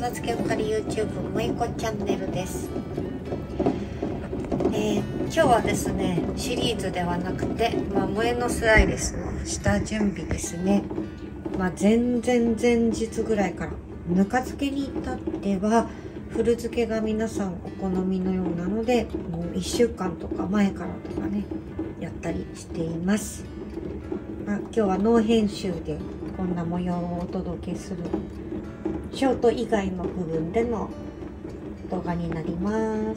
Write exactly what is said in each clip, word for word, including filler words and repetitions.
片付けおかり YouTube もえこチャンネルです。えー、今日はですね、シリーズではなくて、まあ、ブエノスアイレスの下準備ですね。まあ、前々前日ぐらいからぬか漬けに至っては古漬けが皆さんお好みのようなので、もういっしゅうかんとか前からとかねやったりしています。まあ、今日はノー編集でこんな模様をお届けするショート以外の部分での動画になります。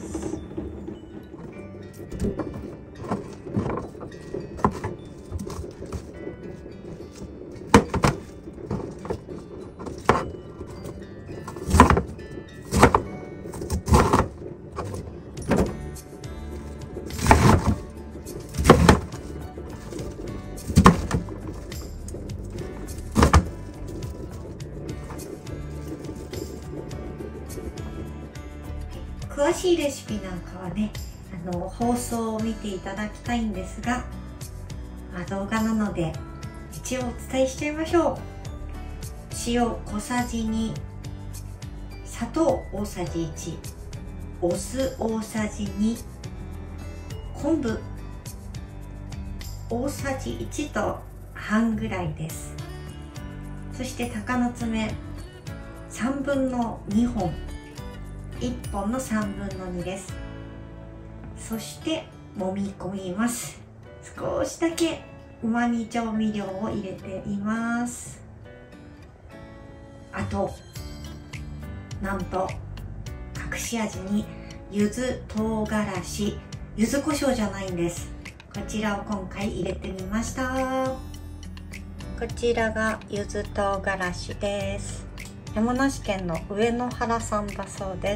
詳しいレシピなんかはね、あの放送を見ていただきたいんですが、まあ、動画なので一応お伝えしちゃいましょう。塩小さじに、砂糖大さじいち、お酢大さじに、昆布大さじいちと半ぐらいです。そして鷹の爪さんぶんのにほん、いっぽんのさんぶんのにです。そして揉み込みます。少しだけうまみ調味料を入れています。あとなんと隠し味に柚子唐辛子、柚子胡椒じゃないんです。こちらを今回入れてみました。こちらが柚子唐辛子です。山梨県の上野原産だそうです。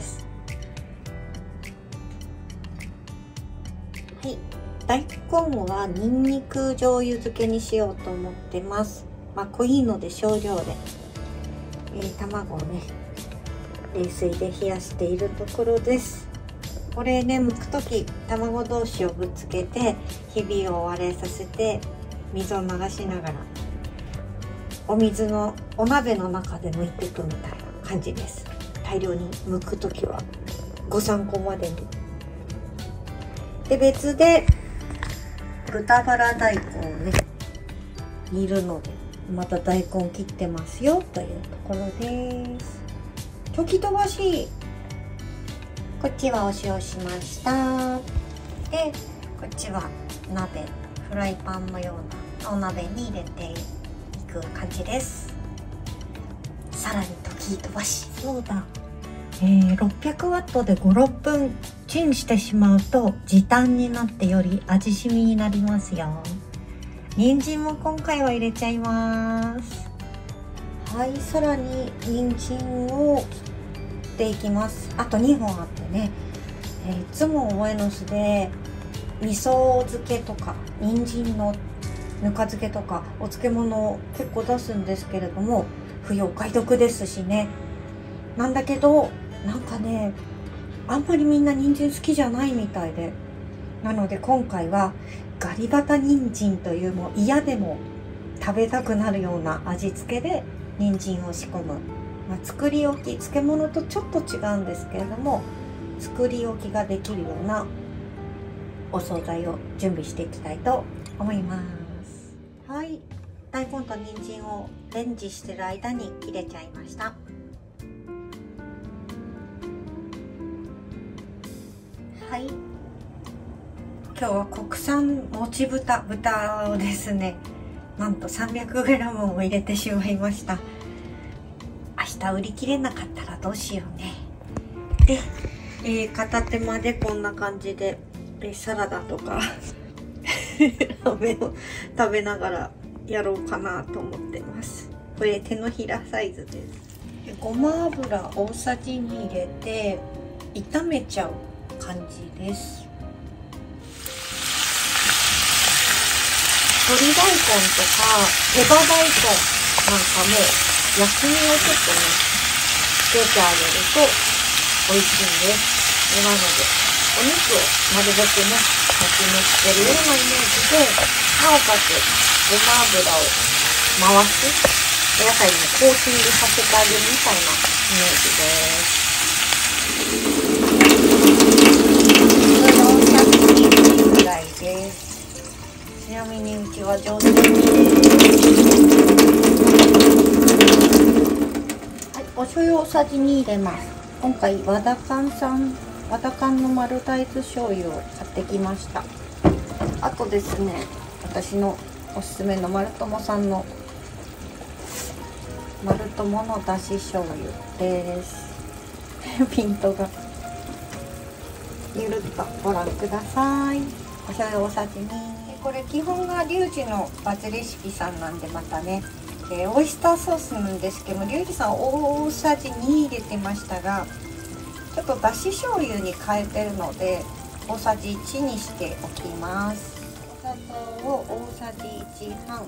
はい、大根はニンニク醤油漬けにしようと思ってます。まあ濃いので少量で、えー、卵をね冷水で冷やしているところです。これね、剥くとき卵同士をぶつけてひびを割れさせて水を流しながらお水のお鍋の中で剥いていくみたいな感じです。大量に剥くときはご、さんこまでに。で別で豚バラ大根をね煮るので、また大根切ってますよというところです。時飛ばし、こっちはお塩しました。でこっちは鍋、フライパンのようなお鍋に入れていく感じです。さらに時飛ばし、そうだ、えー、ろっぴゃくワットでご、ろっぷんチンしてしまうと時短になってより味しみになりますよ。人参も今回は入れちゃいます。はい、さらに人参を切っていきます。あとにほんあってね、えー、いつもブエノスで味噌漬けとか人参のぬか漬けとかお漬物を結構出すんですけれども、冬お買い得ですしね。なんだけどなんかね、あんまりみんな人参好きじゃないみたいで、なので今回はガリバタ人参という、もう嫌でも食べたくなるような味付けで人参を仕込む、まあ、作り置き、漬物とちょっと違うんですけれども作り置きができるようなお惣菜を準備していきたいと思います。はい、大根と人参をレンジしてる間に切れちゃいました。はい、今日は国産もち豚豚をですね、なんと さんびゃくグラム も入れてしまいました。明日売り切れなかったらどうしようね。で、えー、片手間でこんな感じで、えー、サラダとか飴を食べながらやろうかなと思ってます。これ手のひらサイズです。ごま油大さじに入れて炒めちゃう感じです。鶏大根とか手羽大根なんかも薬味をちょっとねつけてあげると美味しいんです。なのでお肉をなるべくね先にしてるようなイメージで、なおかつごま油を回す野菜にコーティングさせてあげるみたいなイメージです。これで大さじにぐらいです。ちなみにうちは上手にはい、お醤油大さじに入れます。今回和田勘産和田勘の丸大豆醤油を買ってきました。あとですね、私のおすすめの丸友さんの丸友のだし醤油です。ピントがゆるっとご覧ください。お醤油大さじに。これ基本がリュウジのバズレシピさんなんで、またね、えー、オイスターソースなんですけども、リュウジさん大さじに入れてましたが、ちょっとだし醤油に変えてるので大さじいちにしておきます。お砂糖を大さじいちはん、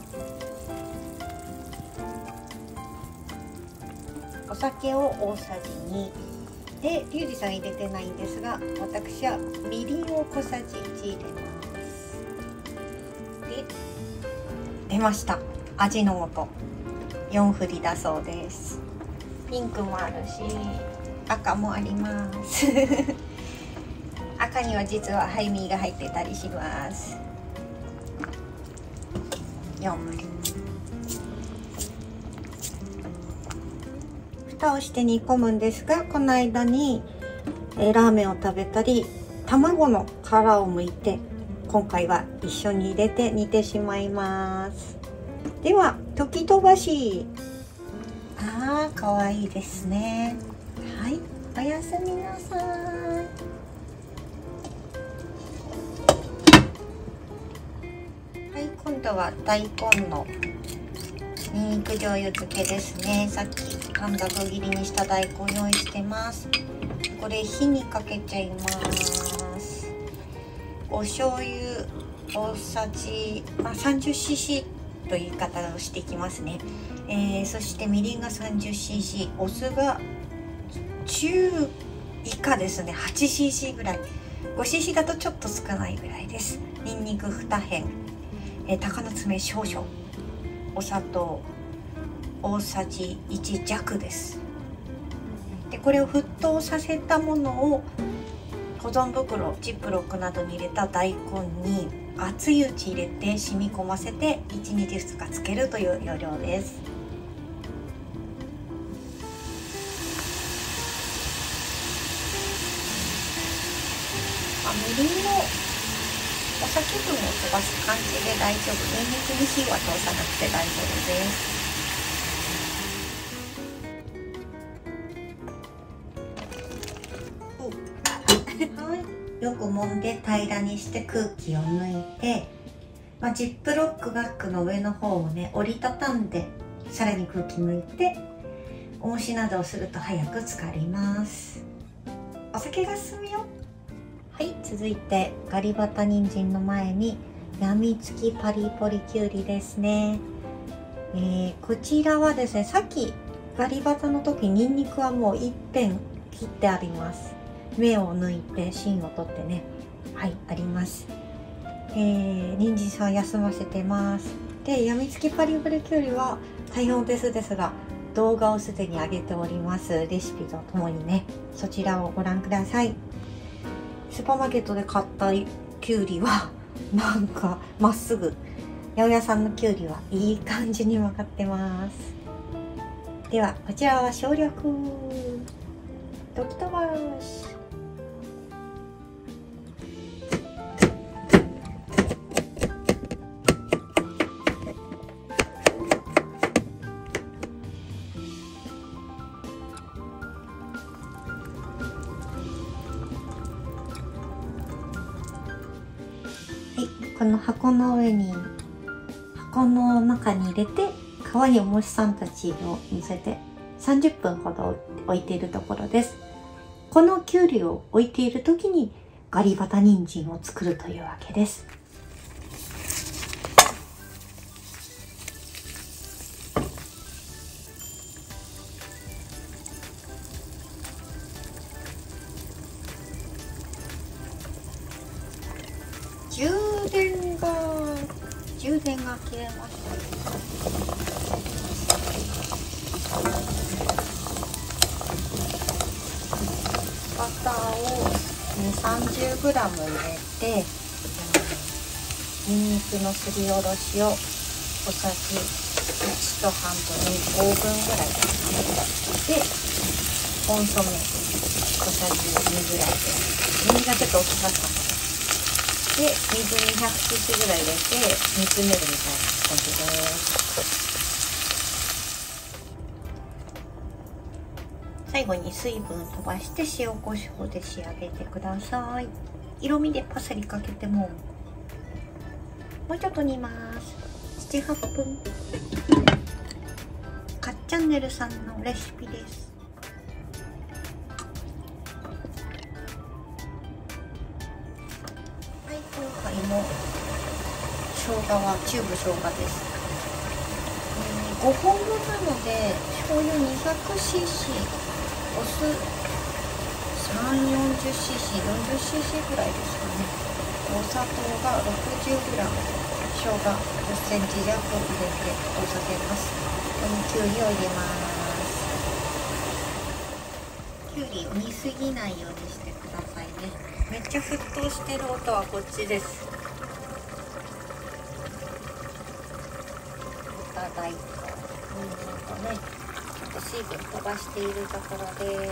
お酒を大さじにで、リュウジさん入れてないんですが、私はみりんを小さじいち入れます。で、出ました、味の素よん振りだそうです。ピンクもあるし赤もあります赤には実はハイミーが入ってたりします。よん、蓋をして煮込むんですが、この間に、えー、ラーメンを食べたり卵の殻を剥いて今回は一緒に入れて煮てしまいます。では溶き飛ばし、あーかわいいですね。はい、おやすみなさい。はい、今度は大根のにんにく醤油漬けですね。さっき短冊切りにした大根用意してます。これ火にかけちゃいます。お醤油大さじ、まあ、さんじゅっシーシー という言い方をしていきますね。えー、そしてみりんが さんじゅっシーシー、 お酢が中以下ですね、 はちシーシー ぐらい、 ごシーシー だとちょっと少ないぐらいです。にんにくにへん、えー、鷹の爪少々、お砂糖大さじいち弱です。でこれを沸騰させたものを保存袋、ジップロックなどに入れた大根に熱いうち入れて染み込ませていちにちふつかつけるという要領です。みりんのお酒分を飛ばす感じで大丈夫。にんにくに火は通さなくて大丈夫です。はい、よく揉んで平らにして空気を抜いて、まあ、ジップロックバッグの上の方をね折りたたんでさらに空気抜いて、重しなどをすると早く浸かります。お酒が進むよ。はい、続いてガリバタ人参の前にやみつきパリポリきゅうりですね。えー、こちらはですね、さっきガリバタの時にんにくはもう一辺切ってあります。芽を抜いて芯を取ってね、はい、あります。えー、人参さん休ませてます。で、やみつきパリポリきゅうりは大変お手数ですが動画をすでに上げております。レシピとともにね、そちらをご覧ください。スーパーマーケットで買ったきゅうりはなんかまっすぐ、八百屋さんのきゅうりはいい感じに曲がってます。ではこちらは省略、溶き飛ばし。この箱の上に、箱の中に入れて可愛いおもしさんたちを乗せてさんじゅっぷんほど置いているところです。このきゅうりを置いている時にガリバタ人参を作るというわけです。充電が充電が切れました。 ターをにじゅう、さんじゅうグラム 入れて、にんにくのすりおろしを小さじいちと半とにこぶんぐらいですね。でコンソメ小さじにぐらいです。にがちょっと大きかった。で水 にひゃくシーシー ぐらい入れて煮詰めるみたいな感じです。最後に水分飛ばして塩コショウで仕上げてください。色味でパセリかけてももうちょっと煮ます。なな、はっぷん。かっチャンネルさんのレシピです。はい、今回も生姜はチューブ生姜です。ごほんぶんなので醤油 にひゃくシーシー、お酢 さんじゅう、よんじゅうシーシー、よんじゅうシーシー ぐらいですかね。お砂糖が ろくじゅうグラム、生姜じゅっセンチ弱入れておさげます。ここにきゅうりを入れます。きゅうりを煮すぎないようにしてくださいね。めっちゃ沸騰してる音はこっちです。豚大根、うんとね、ちょっと水分飛ばしているところです。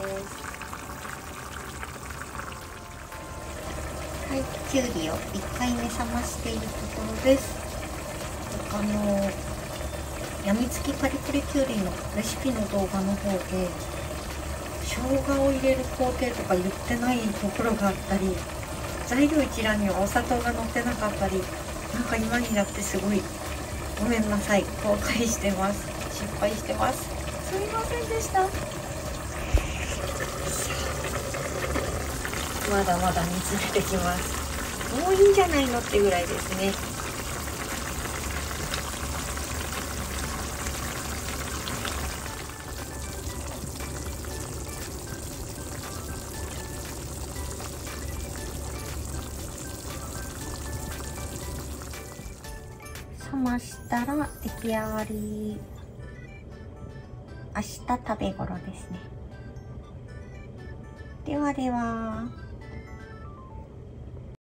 はい、きゅうりをいっかいめ冷ましているところです。あのやみつきパリプリきゅうりのレシピの動画の方で生姜を入れる工程とか言ってないところがあったり、材料一覧にはお砂糖が載ってなかったり、なんか今になってすごいごめんなさい、後悔してます。失敗してます。すみませんでした。まだまだ煮詰めてきます。もういいんじゃないのってぐらいですね。冷ましたら出来上がり。明日食べ頃ですね。ではでは。